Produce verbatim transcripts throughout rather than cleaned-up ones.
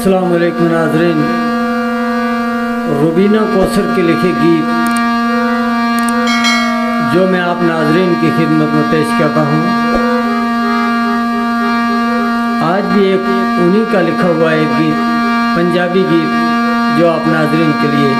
अस्सलाम वालेकुम नाज़रीन। रुबीना कौसर के लिखे गीत जो मैं आप नाज़रीन की खिदमत में पेश करता हूँ, आज भी एक उन्हीं का लिखा हुआ एक गीत, पंजाबी गीत जो आप नाज़रीन के लिए।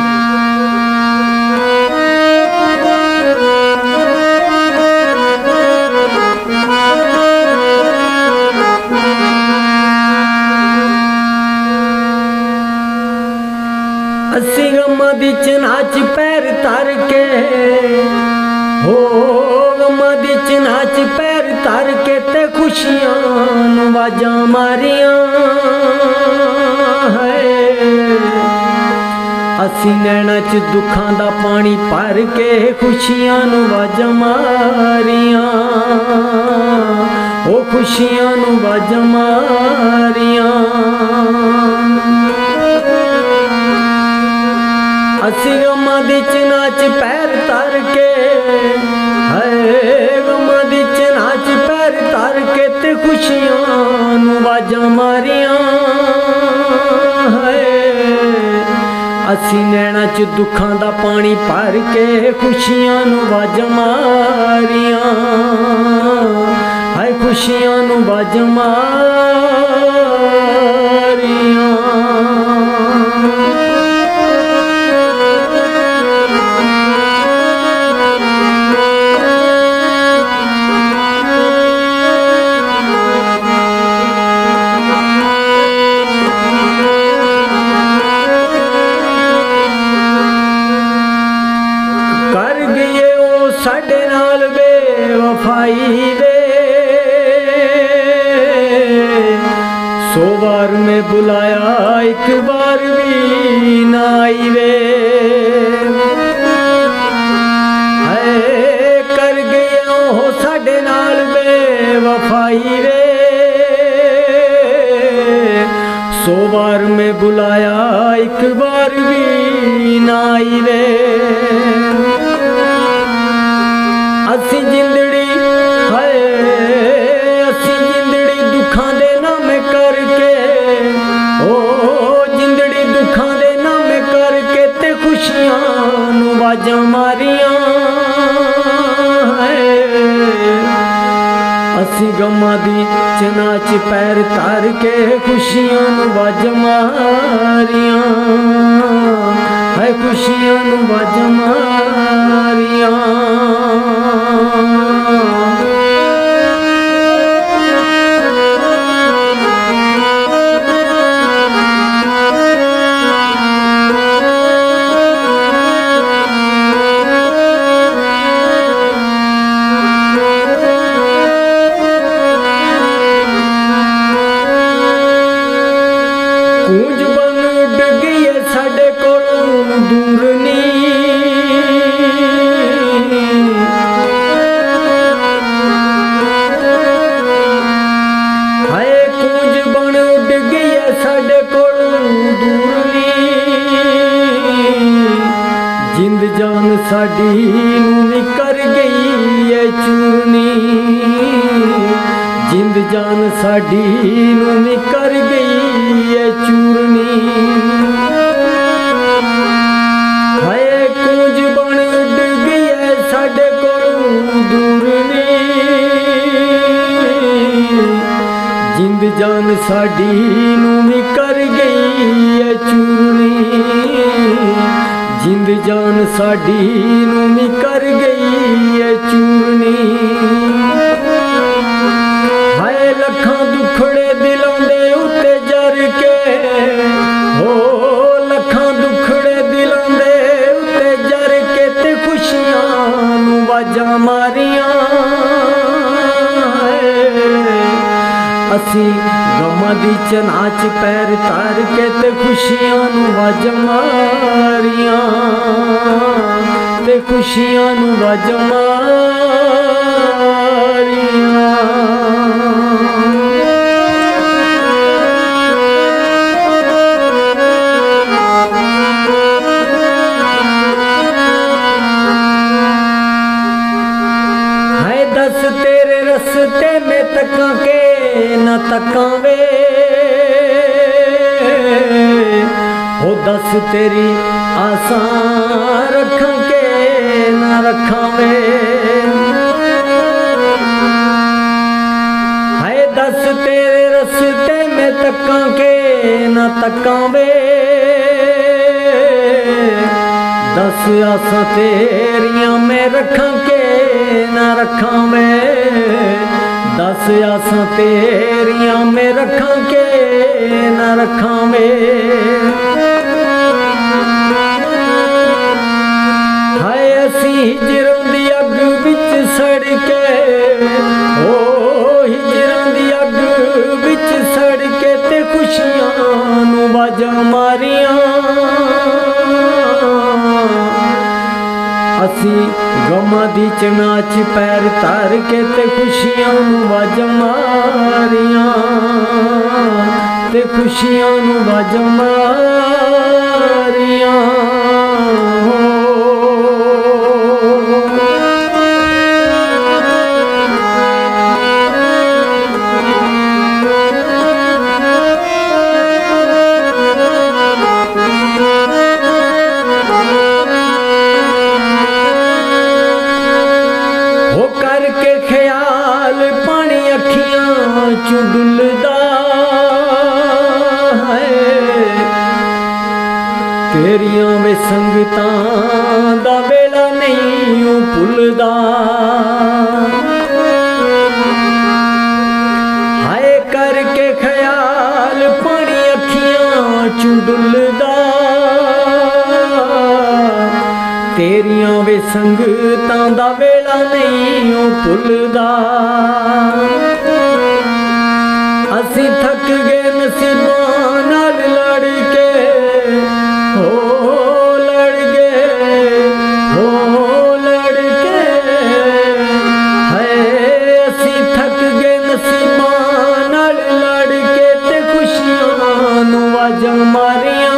अस्सी गम्मा दी चनाच पैर तर के हो गम्मा दी चनाच पैर तर के ते खुशियां नवाजा मारियां है। अस्सी नैना च दुखां दा पानी भर के खुशियां नवाजा मारियां, ओ खुशियां नवाजा मारियां। अस्सी गम्मा दी चनाच पैर तर के है, गम्मा दी चनाच पैर तर के ते खुशियां नवाजा मारियां है। अस्सी नैना च दुखां दा पानी भर के खुशियां नवाजा मारियां है, खुशियां नवाजा मारियां। साडे नाल बेवफाई वे सौ बार में बुलाया एक बार भी ना आई वे। है कर गए हो साडे नाल बेवफाई वे सौ बार में बुलाया एक बार भी ना आई वे। अस्सी जिंदड़ी है अस्सी जिंदड़ी दुखां दे नाम करके ओ जिंदड़ी दुखां दे नाम करके ते खुशियां नवाजा मारियां है। अस्सी गम्मा दी चनाच पैर तर के खुशियां नवाजा मारियां है, खुशियां नवाजा मारियां। कूंज बन उड़ गई है साडे कोलों दूर नी, हाय कूंज बन उड़ गई है साडे कोलों दूर नी। जिंद जान साडी नूं निकर गई है चूरनी, जिंद जान साडी नूं निकर गई है चूरनी। हाय कूंज बन उड़ गई है साडे कोलों दूर नी, जिंद जान साडी नूं निकर गई है चूरनी, जिंद जान साडी नूं निकर गई है चूरनी। हाय लखां दुखड़े दिलों दे उत्ते जर के हो लखां दुखड़े दिलों दे उत्ते जर के ते खुशियां नवाजा मारियां है। अस्सी गम्मा दी चनाच पैर तर के ते खुशियां नवाजा मारियां ते खुशियां नवाजा मारियां। दस तेरे रस्ते में तका के न तका वे दस तेरी आसा रखां के ना रखां वे, हाय दस तेरे रस्ते में तकां के ना तकां वे, दस आसा तेरियां मैं रखां के ना रखां वे, दस आसा तेरियां मैं रखां के ना रखां वे। हाय असी हिजरां दी अग विच सड़ के, ओ हिजरां दी अग विच सड़ के ते खुशियां नूं बाजां मारियां, असी गमां दी चनाच पैर तार के ते खुशियां नूं बाजां मारियां, ते खुशियां नूं बाजां मारियां। हो करके ख्याल पानी अखियां चू डुलदा है, तेरियां वे संगतां दा वेला नहीं भुलदा, हाय करके ख्याल पानी अखियां चू डुलदा, तेरियां वे संगतां दा वेला नहीं भुलदा, असी थक गए नसीबां नाल लड़ के, हो लड़ गए हो लड़ के, हाय असी थक गए नसीबां नाल लड़ के ते खुशियां नूं वाजां मारियां,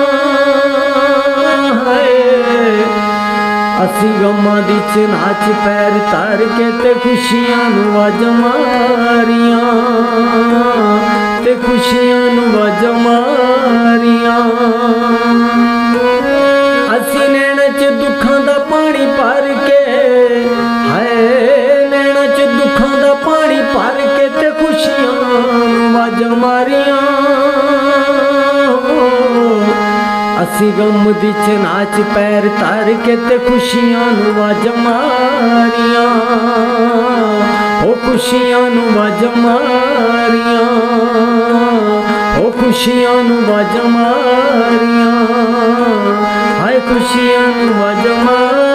असी गमां दी चनाच पैर तार के ते खुशियां नूं वाजां मारियां, ते खुशियां नूं वाजां मारियां। असी नैना च दुखां दा पानी भर के, हाय नैना च दुखां दा पानी भर के ते खुशियां नूं वाजां मारियां, असी गम दी चनाच पैर तार के ते खुशियां नूं वाजां मारियां, ओ खुशियां नूं वाजां मारियां, ओ खुशियां नूं वाजां मारियां, हाय खुशियां नूं वाजां मारियां।